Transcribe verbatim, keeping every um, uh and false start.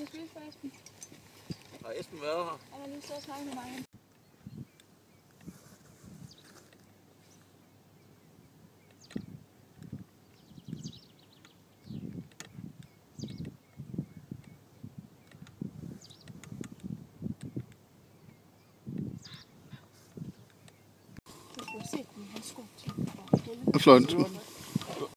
jeg spise for Esben? Har Esben været her? Han har lige så snakket med mig. Flot.